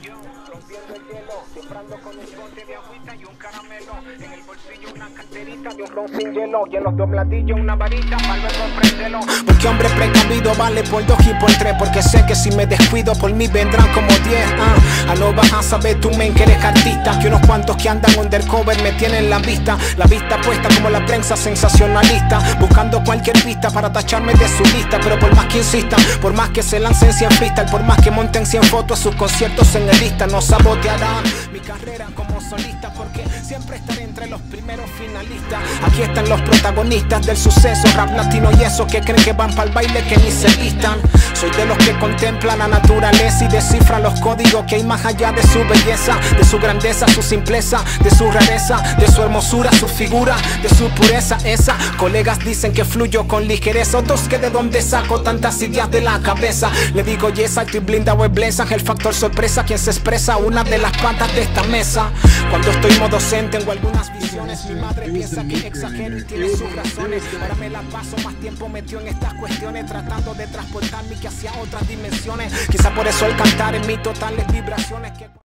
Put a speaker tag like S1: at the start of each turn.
S1: Yo, rompiendo el hielo, siempre con un bote de agüita y un caramelo. En el bolsillo una carterita de un ron sin hielo. Y en los dobladillos una varita para luego prenderlo.
S2: Porque hombre precavido vale por 2 y por 3. Porque sé que si me descuido por mí vendrán como 10. No vas a saber tú, men, que eres artista. Que unos cuantos que andan undercover me tienen la vista puesta como la prensa sensacionalista, buscando cualquier pista para tacharme de su lista. Pero por más que insistan, por más que se lancen 100 freestyle, por más que monten 100 fotos a sus conciertos en el lista, no sabotearán mi carrera como solista, porque siempre estaré entre los primeros finalistas. Aquí están los protagonistas del suceso, rap latino y esos que creen que van para el baile que ni se listan. Soy de los que contemplan la naturaleza y descifran los códigos que hay más allá de su belleza, de su grandeza, su simpleza, de su rareza, de su hermosura, su figura, de su pureza. Esa, colegas dicen que fluyo con ligereza, otros que de dónde saco tantas ideas de la cabeza. Le digo yes, estoy blindado, es blesa, el factor sorpresa, quien se expresa una de las patas de esta mesa. Cuando estoy modo zen tengo algunas visiones, mi madre piensa que exagero y tiene sus razones. Ahora me la paso más tiempo metido en estas cuestiones, tratando de transportarme que hacia otras dimensiones. Quizá por eso al cantar en mí totales vibraciones que